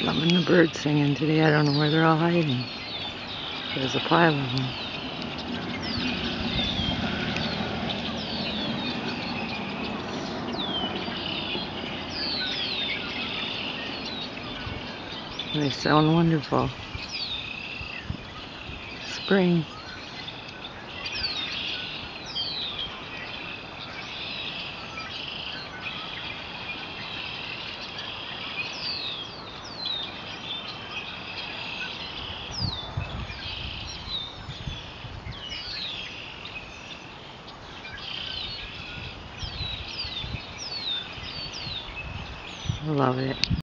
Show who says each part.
Speaker 1: Loving the birds singing today. I don't know where they're all hiding. There's a pile of them. They sound wonderful. Spring. I love it.